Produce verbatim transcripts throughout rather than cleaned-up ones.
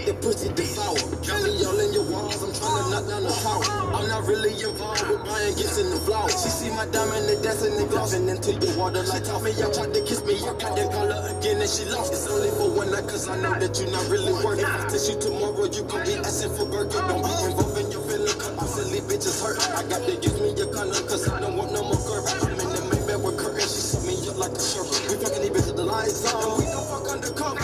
the pussy devour. Got me all in your walls, I'm trying to knock down the tower. I'm not really involved with buying gifts in the flowers. She see my diamond, they dancing, they glossing into your water like toffee. Y'all tried to kiss me, you got that color again and she lost. It's only for one night, cause I know that you're not really worth it. If I test you tomorrow, you gon' be asking for burger. Don't be involved in your feeling, cause I silly bitches hurt. I got to use me your condom, cause I don't want no more girl. I'm in the Maybach with Kurt and she set me up like a shirt. We fucking these bitches, the lights on, and we don't fuck undercover.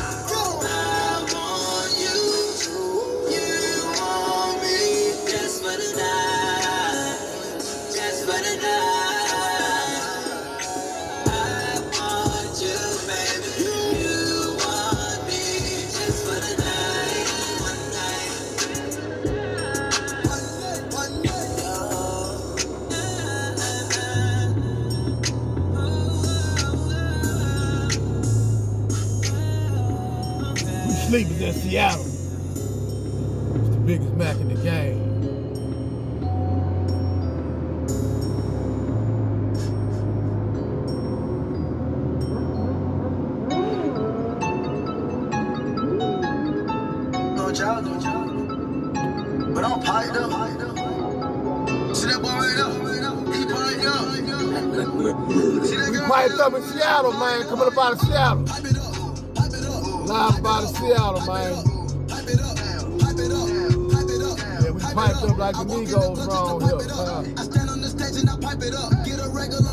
Sleepers in Seattle. It's the biggest Mac in the game. No job, no job. But I'm piped up. See that boy right up? He piped up. We piped up in Seattle, man. Coming up out of Seattle. Live about Seattle, man. Yeah, we piped up like the Migos around here. Uh. I stand on the stage and I pipe it up. Get a regular